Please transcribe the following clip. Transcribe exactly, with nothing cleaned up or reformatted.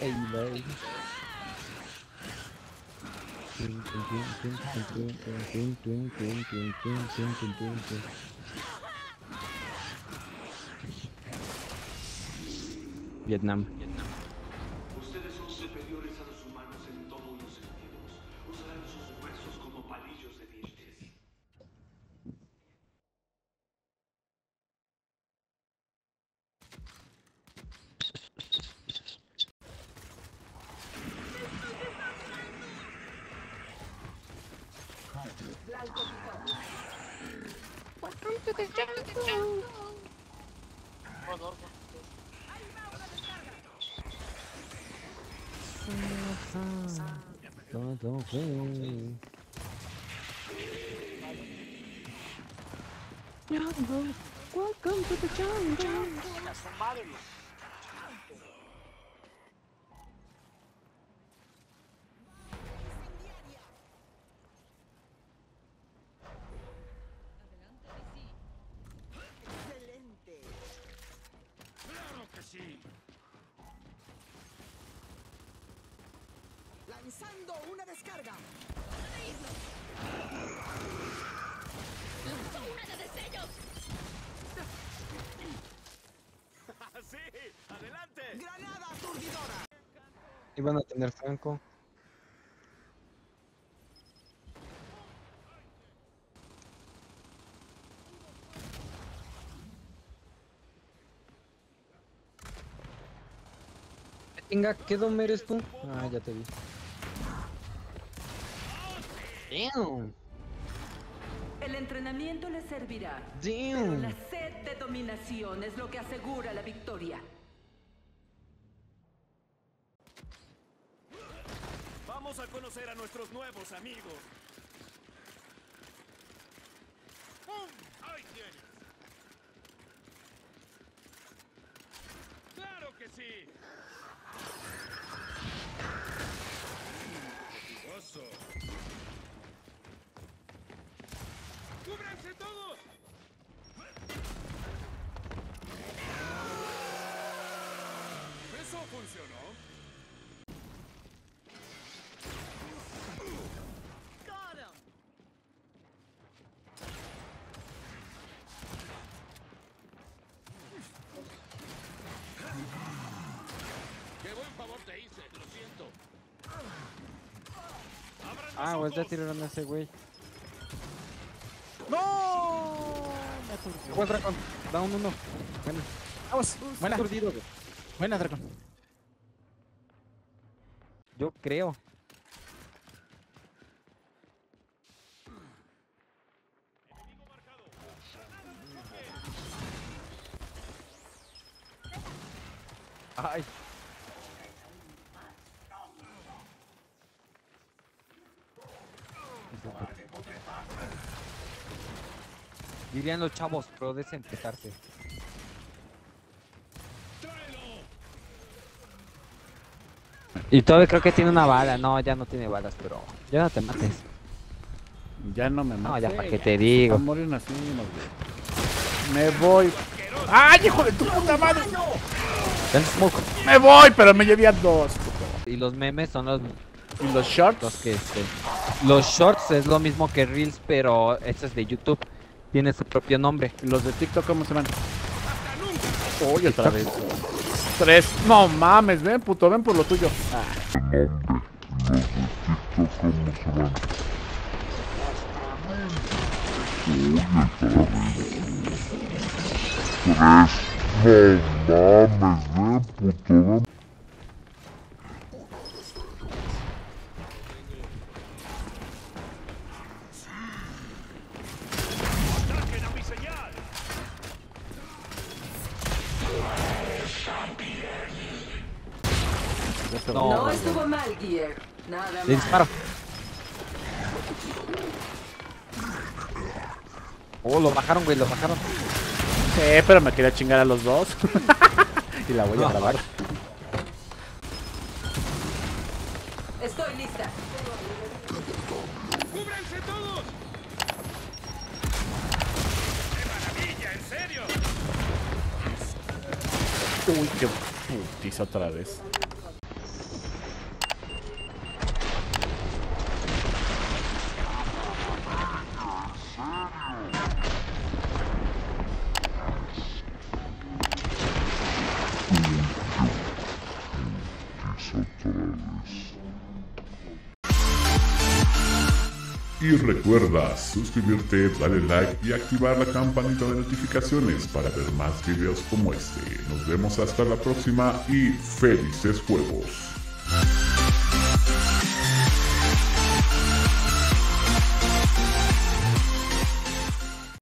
baby. Vietnam. Ustedes son superiores a los humanos en todos los sentidos. Usarán sus huesos como palillos de dientes. Welcome to the jungle. Todo fue. Jungle. Welcome to the jungle. ¡Claro que sí! Lanzando una descarga. ¡Una de destellos! ¡Sí! ¡Adelante! Granada aturdidora. Iban a tener Franco. Venga, ¿qué dom eres tú? Ah, ya te vi. Damn. El entrenamiento le servirá, pero Damn. la sed de dominación es lo que asegura la victoria. Vamos a conocer a nuestros nuevos amigos. ¡Pum! ¡Ahí tienes! ¡Claro que sí! ¡Oso! ¡Cúbranse todos! ¿Eso funcionó? ¡Qué buen favor te hice! ¡Lo siento! Ah, pues ya tiraron a ese güey. ¡No! Me aturdió. Buen dragón. Da un uno. Bueno. Vamos. Buena. Aturdido, güey. Buena, dragón. Yo creo. Ay. Dirían los chavos, pero desentetarse. Y todavía creo que tiene una bala. No, ya no tiene balas, pero ya no te mates. Ya no me No, maté. ya para qué te digo. Morir así, no, güey. Me voy. ¡Ay, hijo de tu puta madre! Dan smoke. Me voy, pero me llevé a dos. Puto. Y los memes son los, ¿Y los shorts? los que este, los shorts es lo mismo que reels, pero este es de YouTube. Tiene su propio nombre. ¿Y los de TikTok cómo se van? Uy, otra vez. Tres. No mames, ven, puto, ven por lo tuyo. Ah. ¡Ataquen a mi señal! No, No güey. estuvo mal, Gear. Nada Le mal. disparo. Oh, lo bajaron, güey, lo bajaron. Sí, pero me quería chingar a los dos. Y la voy a No. grabar. Estoy lista. ¡Cúbranse todos! ¡Qué maravilla! ¡En serio! Uy, qué putiza otra vez. Y recuerda suscribirte, darle like y activar la campanita de notificaciones para ver más videos como este. Nos vemos hasta la próxima y felices juegos.